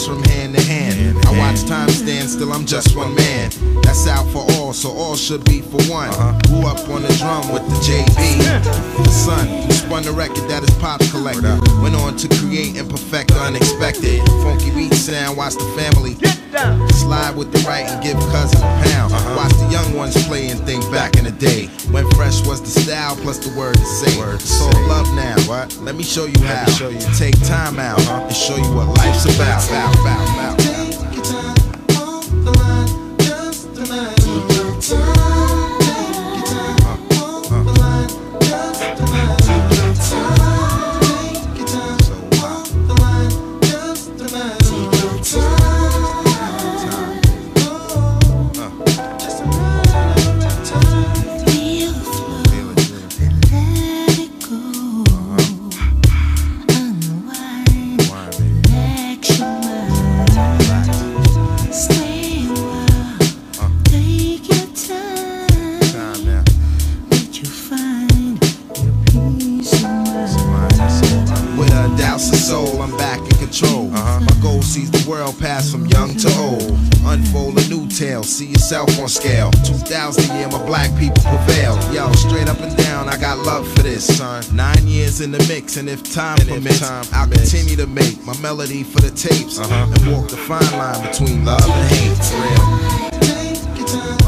pass from hand to hand. I watch time stand still, I'm just one man. That's out for all, so all should be for one. Grew up on the drum with the JB. The son who spun the record that his pops collected. Went on to create and perfect the unexpected. Funky beat sound, watch the family slide with the right and give cousin a pound. Watch the young ones play and think back in the day when fresh was the style plus the word to say. It's all love now. Let me show you how. Take time out and show you what life's about. Take your time off the line, just a line. Take your time. Take your time off the line, just a line. Take your time. Take your time off the line, just a line. Take your time. Soul, I'm back in control. My goal sees the world pass from young to old. Unfold a new tale, see yourself on scale. 2000 year, my black people prevail. Yo, straight up and down, I got love for this, son. 9 years in the mix, and if time permits, I'll continue to make my melody for the tapes and walk the fine line between love and hate. For real. Take your time.